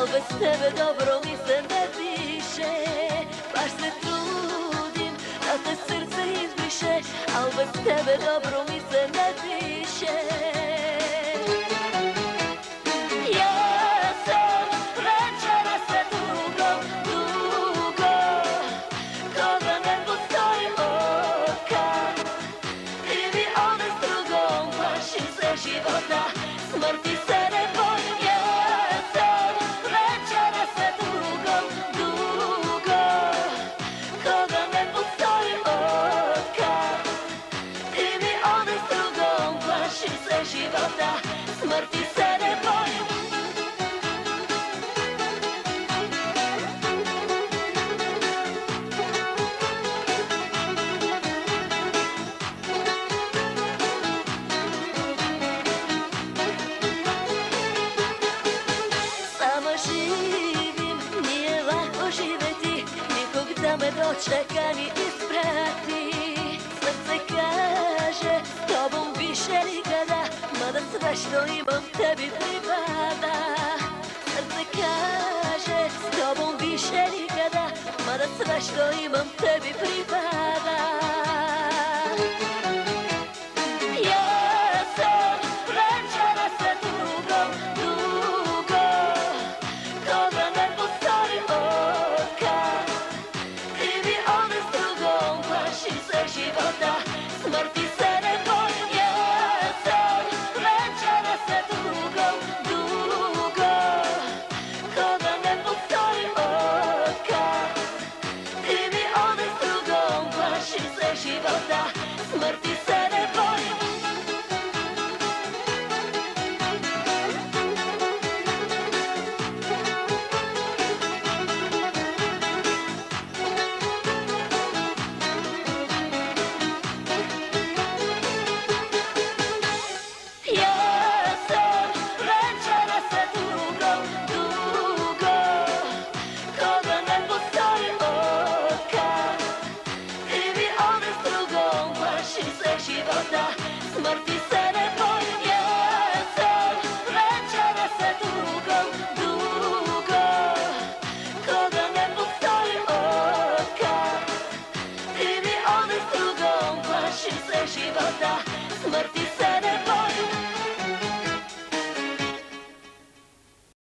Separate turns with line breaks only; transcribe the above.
al bez tebe dobro mi se ne piše. Baš se trudim da te srce izbriše, al bez tebe dobro mi se ne piše. Ja sam večera sve dugo, dugo, koga ne postoji oka. Ti mi ode s drugom, plašim se života, smrti se ne bojim. Ja sam večera sve dugo, dugo, koga ne postoji oka. Ti mi ode s drugom, plašim se života, smrti se ne bojim. Sama živim, nije lako živeti, nikog da me dočeka ni isprati. Srce kaže, s tobom više nikada, mada sve što imam tebi pripada. Srce kaže, s tobom više nikada, mada sve što imam tebi pripada.